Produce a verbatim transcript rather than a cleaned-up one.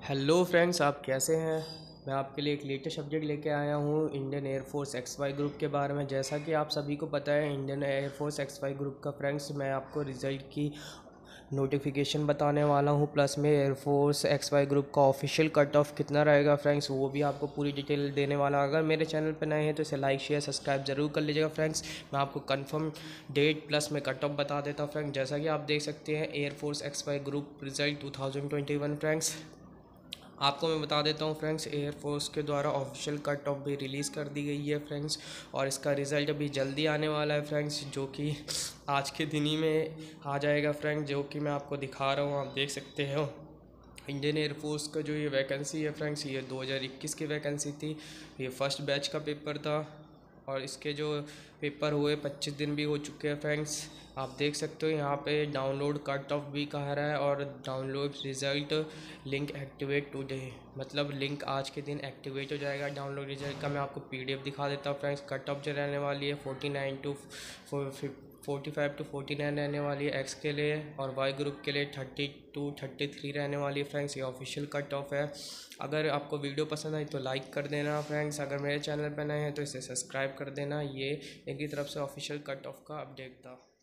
Hello friends, आप कैसे हैं। मैं आपके लिए एक लेटेस्ट सब्जेक्ट लेके आया हूँ Indian air force X Y group के बारे में। जैसा कि आप सभी को पता है, Indian air force X Y group का फ्रेंड्स मैं आपको रिज़ल्ट की नोटिफिकेशन बताने वाला हूँ, प्लस में एयरफोर्स एक्स वाई ग्रुप का ऑफिशियल कट ऑफ कितना रहेगा फ्रेंड्स, वो भी आपको पूरी डिटेल देने वाला। अगर मेरे चैनल पर नए हैं तो इसे लाइक शेयर सब्सक्राइब जरूर कर लीजिएगा फ्रेंड्स। मैं आपको कंफर्म डेट प्लस में कट ऑफ बता देता हूँ फ्रेंड्स। जैसा कि आप देख सकते हैं, air force X Y group result two thousand twenty one friends. आपको मैं बता देता हूँ फ्रेंड्स, एयरफोर्स के द्वारा ऑफिशियल कट ऑफ भी रिलीज़ कर दी गई है फ्रेंड्स, और इसका रिज़ल्ट अभी जल्दी आने वाला है फ्रेंड्स, जो कि आज के दिन ही में आ जाएगा फ्रेंड्स, जो कि मैं आपको दिखा रहा हूँ। आप देख सकते हो इंडियन एयरफोर्स का जो ये वैकेंसी है फ्रेंड्स, ये दो हज़ार इक्कीस की वैकेंसी थी। ये फर्स्ट बैच का पेपर था और इसके जो पेपर हुए पच्चीस दिन भी हो चुके हैं फ्रेंड्स। आप देख सकते हो यहाँ पे डाउनलोड कट ऑफ भी कह रहा है और download result link activate today, मतलब लिंक आज के दिन एक्टिवेट हो जाएगा डाउनलोड रिज़ल्ट का। मैं आपको पीडीएफ दिखा देता हूँ फ्रेंड्स। कट ऑफ जो रहने वाली है forty nine to forty five to forty nine रहने वाली है एक्स के लिए, और वाई ग्रुप के लिए थर्टी टू थर्टी थ्री रहने वाली है फ्रेंड्स। ये ऑफिशियल कट ऑफ है। अगर आपको वीडियो पसंद आई तो लाइक कर देना फ्रेंड्स। अगर मेरे चैनल पर नए हैं तो इसे सब्सक्राइब कर देना। ये इनकी तरफ से ऑफिशियल कट ऑफ का अपडेट था।